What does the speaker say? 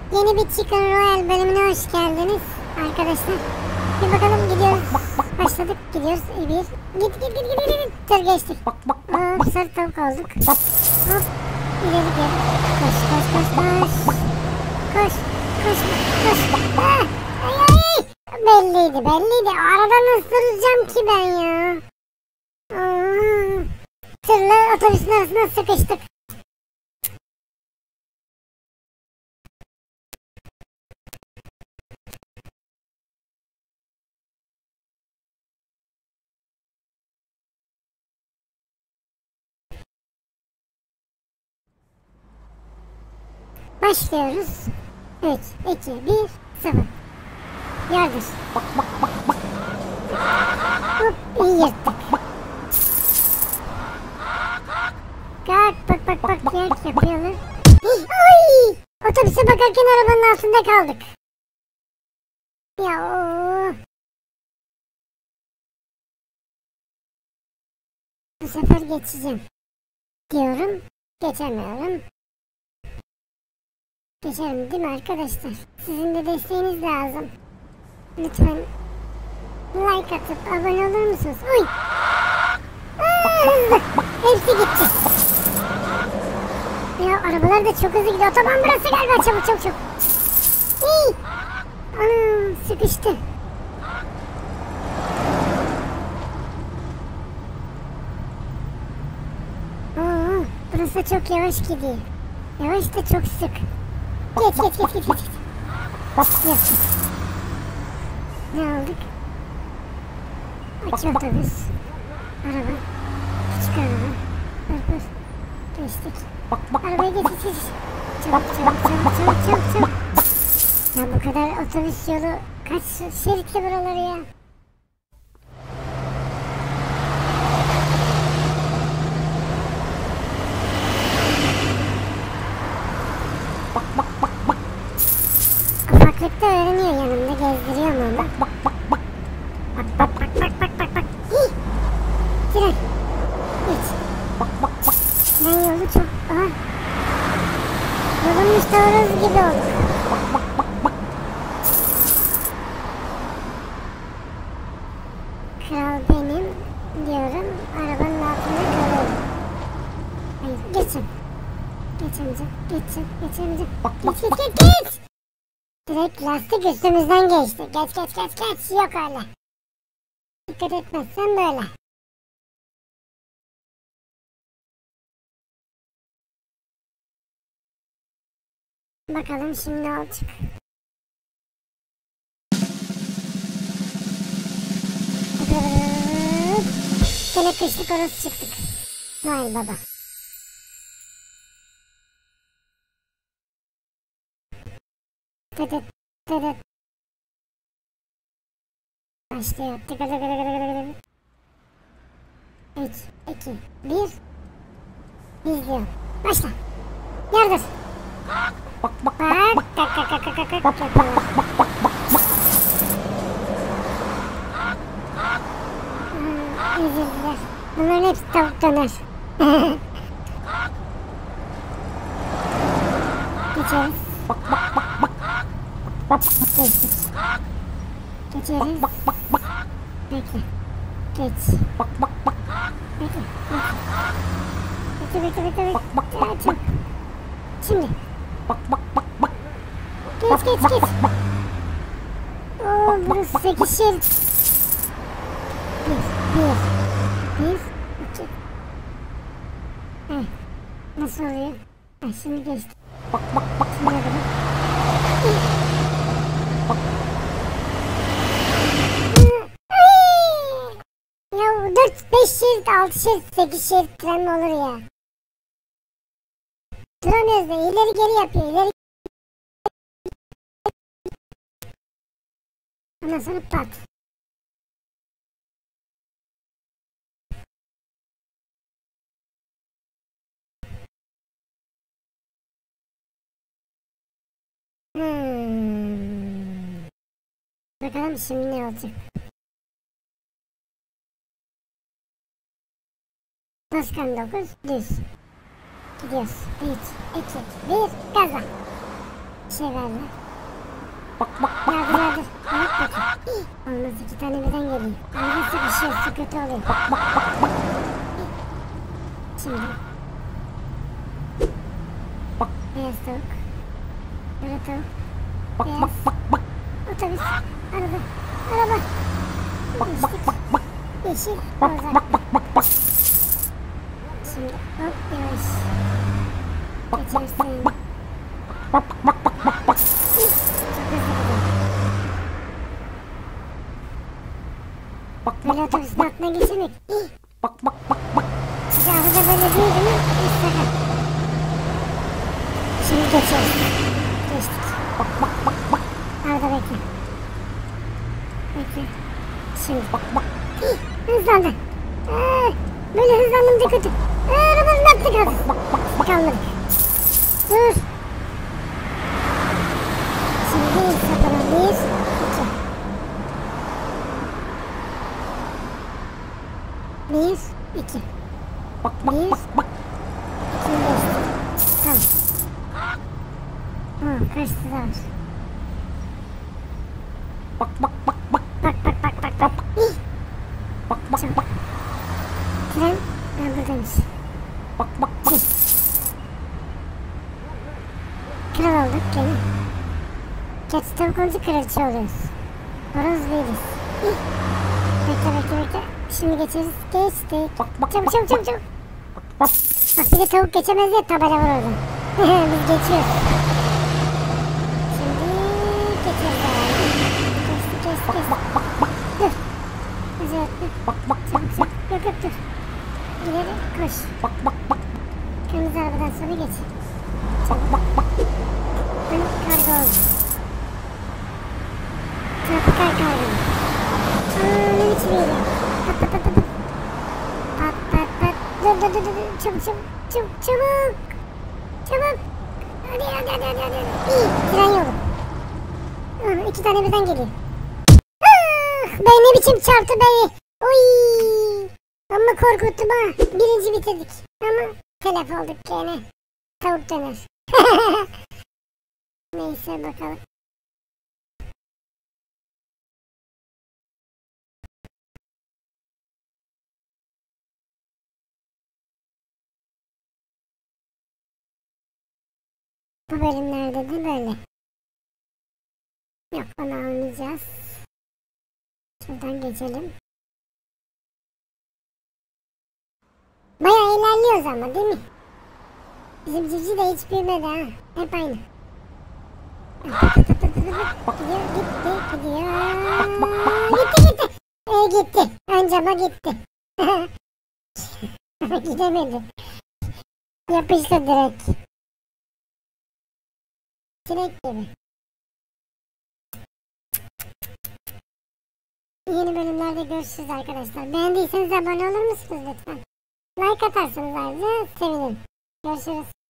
Yeni bir Chicken Royale bölümüne hoş geldiniz arkadaşlar. Bir bakalım gidiyoruz. Başladık gidiyoruz. Bir. Git. Tır geçtik. Hop sarı tavuk olduk. Hop. İleri geri. Koş. Ah, ay. Belliydi. Aradan ısıracağım ki ben ya. Tırla otobüsün arasına sıkıştık. Başlıyoruz. 3, 2, 1, 0. Yardır. Hop, iyi yırttık. Bak yak yapıyorlar. Ay! Otobüse bakarken arabanın altında kaldık. Ya bu sefer geçeceğim diyorum. Geçemiyorum. Geçerim değil mi arkadaşlar? Sizin de desteğiniz lazım. Lütfen like atıp abone olur musunuz? Uy! Hızlı. Hepsi gitti. Ya arabalar da çok hızlı gidiyor. Otoban burası galiba. Çabuk. İyi. Anam sıkıştı. Burası çok yavaş gidiyor. Yavaş da çok sık. Geç. Yok. Ne aldık? Aç otobüs. Araba. Küçük araba. Dur. Geçtik. Arabaya geç. Çabuk. Ya bu kadar otobüs yolu kaç şeritli buraları ya? Ufaklıkta öğreniyor, yanımda gezdiriyorum onu. Bak. Hii! Tren. Geç. Tren yolu çok... Aha. Yolun taarruz gibi oldu. Kral benim diyorum. Arabanın altında kalıyorum. Hayır, geçin. Geçemeyeceğim. Geç. Direkt lastik üstümüzden geçti. Geç. Yok öyle. Dikkat etmezsen böyle. Bakalım şimdi ne olacak. Gene kışlık orası çıktık. Vay baba. Tıdıt. Başlıyor. 3, 2, 1. İzliyor. Başla. Yardır. Bak. Üzüldüler. Bunların hepsi tavuk döner. Geçeriz. Geçeriz. Bekle. Geç. Bekle. Çok. Şimdi. Geç. Burası 8 şerit. 1, 2. Nasıl oluyor? Şimdi geçti. Şimdi ya 4, 5 şerit, 6 şerit, 8 şerit tren mi olur ya? Duramıyoruz da ileri geri yapıyor. Ondan sonra pat. Bakalım şimdi ne olacak. Toskan 9 düz. Gidiyoruz. 3, 2, 1 gaza. Bir şey verdi. Yardır. Bak bakayım. Olmaz, 2 tane birden geliyor. Araba sıkışıyor, su kötü oluyor. Şimdi. Beyaz tavuk. Kara tavuk. Beyaz. Otobüs. Araba. Geçtik. Yeşil. Olacak. Şimdi hop yavaş. Geçersin. Çok hızlı gidiyor. Böyle otobüsün altına geçemek. Size arada böyle değil mi? İstakar. Şimdi geçiyoruz. Geçtik. Arada bekle. Şimdi. Hızlandı. Böyle hızlandım da kötü. Arabanın attı gaz. Kalmadık. Dur. Şimdi sapalım. 1, 2. 1, 2. 1, 2 geçti. Tamam. Karşısı da var. Bak. Çabuk. Tren buradaymış. Kral olduk gene. Gerçi tavuk olunca kraliçe oluyoruz. Horoz değiliz. Bekle. Şimdi geçeriz. Geçtik. Çabuk. Bak bir de tavuk geçemez diye tabela var orada. Biz geçiyoruz. Şimdi geçeriz abi. Geçtik. Dur. Yok dur. İleri koş. Kırmızı arabadan sonra geç. Benim kargo oldu. Tropikal kargo. Ne biçim geliyor? Pat. Dur. Çabuk. Hadi. İyi. Tren yolu. 2 tane birden geliyor. Bey ne biçim çarptı beni. Oy. Ama korkuttu ha. Birinci bitirdik. Ama telef olduk gene. Tavuk döner. Neyse bakalım. Bu bölümlerde de böyle. Yok, onu almayacağız. Şuradan geçelim. Bayağı ilerliyoruz ama değil mi? Bizim civciv de hiç büyümedi ha. Hep aynı. Gidiyor. Gitti. Önceme gitti. Gidemedi. Yapıştı direkt. Direkt gibi. Yeni bölümlerde görüşürüz arkadaşlar. Beğendiyseniz abone olur musunuz lütfen? Like atarsanız ayrıca sevinirim. Görüşürüz.